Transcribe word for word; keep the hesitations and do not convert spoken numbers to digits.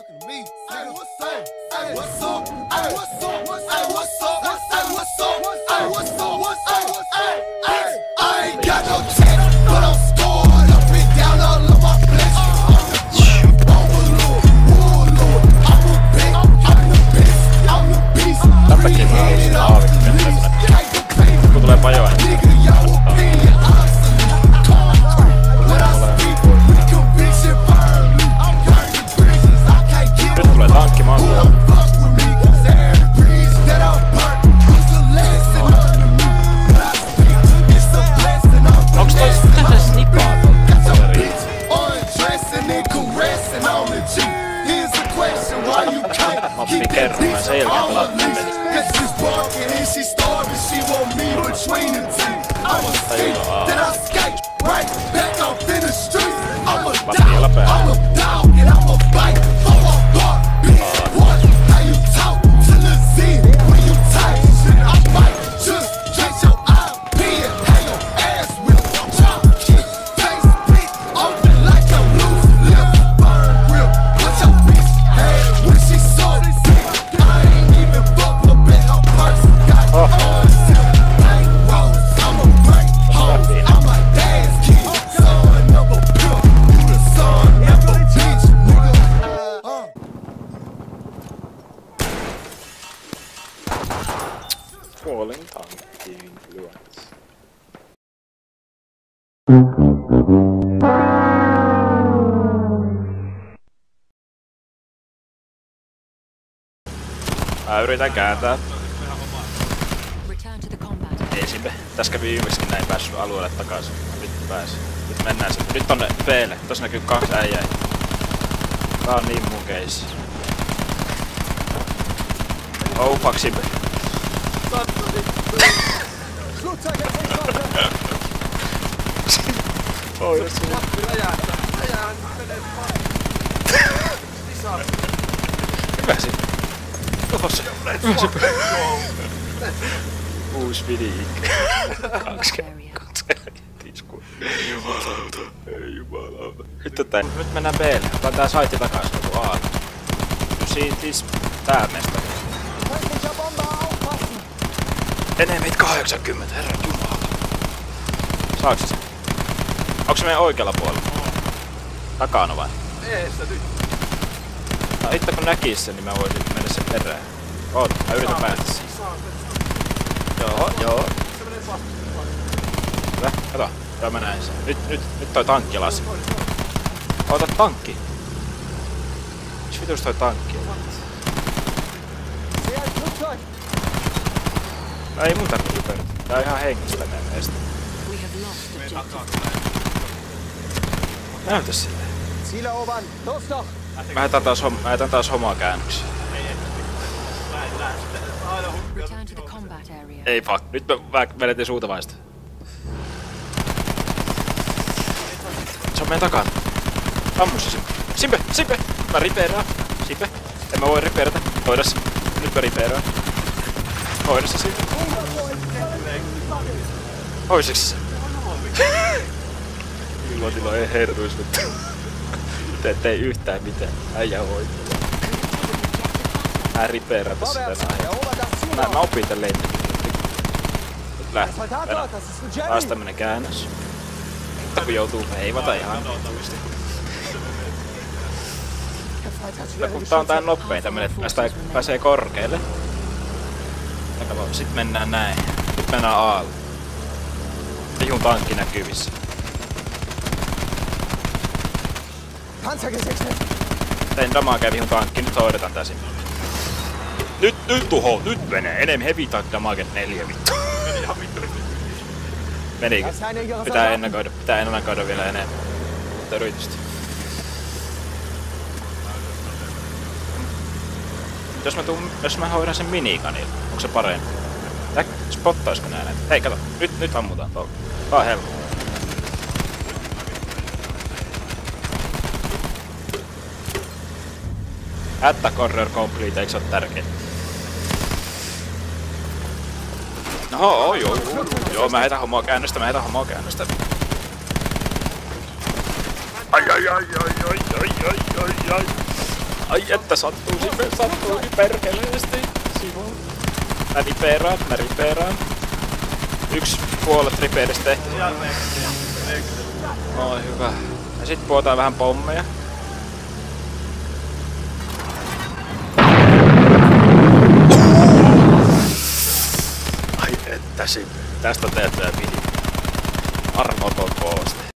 talking to me. Hey, what's up? Hey, what's up? Hey, what's up? Hey, what's up? Hey, what's up? Hey, what's up? What's up? Hey, hey, I ain't got no check, but I'm scored up and down all of my flesh. I'm the overlord, warlord. I'm a big, I'm the best, I'm the beast. Tämäkin mä halusin aaviksi mennä. Kun tulee pajoa, niin nyt tulee tankki maantua. Onks toi tähän snipaa toveri? Mä opin kerran, mä sen jälkeen pelaan tämän pelin. Vasta vielä päällä. Kuolin tankkiin lyössä. Mä yritän kääntää. Ei simpe. Tässä kävi viimeksikin näin päässyt alueelle takaisin. Nyt pääs. Nyt mennään sinne. Nyt tonne B:lle. Tossa näkyy kaksi äijää. Tää on niin mun keissi. Oh fuck simpe. Oi, jos sinä. Hyvä sinne. Tossa. Uusi mini-ikki. Kaksi tiskua. Jumalauta. Ei jumalauta. Nyt, tää, nyt mennään B:lle. Otetaan tää saitti takas joku A. Siitä siis tää mesta. Enemit kahdeksankymmentä, herran jumala. Saaks se? Onks se meidän oikealla puolella? Takana vai? Ei sitä nyt. No itse kun näkis sen, niin mä voisin mennä sen perään. Oota, mä yritän päästä sen. Joo, joo. Hyvä, kato. Joo mä näin sen. Nyt, nyt, nyt toi tankki lasi. Oota tankki. Miks vitus toi tankki? No ei mun tarvitse hypätä. Tää on ihan hengistä meidän meistä. Näytä silleen. Mä jätän taas, mä jätän taas homaa käännöksiä. Ei fuck, nyt me vedettiin suutavaista. Se on meidän takana. Ammu se Simpe. Simpe! Simpe! Mä ripeeraan. Simpe. En mä voi ripeerata. Hoida se. Nyt mä ripeeraan. Hoida se Simpe. Hoisiks se? Ilmatila ei herruis nyt. Te ette ei yhtään mitään. Äijä hoitaa. Mä ripeerata sitä näin. Mä, mä opin tän lennin. Nyt lähti. Venä. Taas tämmönen käännös. Mutta kun joutuu veivata ihan nopeasti. Mutta kun tää on tää nopein tämmönen, että päästään, pääsee korkealle. Sit mennään näin. Nyt mennään Aalle. Vihun tankki näkyvissä. Tein damagea vihun tankki, nyt hoidetaan tää sinne. Nyt, nyt tuho, nyt menee. Enemmän heavy tank damage neljä vittu. Menikö? Pitää ennakoida, pitää ennakoida vielä enemmän. Mutta yritystä. Jos mä, tuun, jos mä hoidan sen minikanilla, onko se parempi? Tää spottaisko nää näitä? Hei kato, nyt, nyt ammutaan tuolla. Tää on helppo. Attack corridor complete, eikö se oo tärkeä? No joo, joo, joo, mä heitän hommaa käännöstä, mä heitän hommaa käännöstä. Ai ai ai ai ai ai ai ai ai. Ai että sattuusi, sattuusi perkeleesti. Sivu. Mä ripeeraan, mä ripeeraan. Yksi puolet ripeeristä ehti. Oi hyvä. Ja sit puhutaan vähän pommeja. Ai että sit. Tästä teet vielä video. Armoton.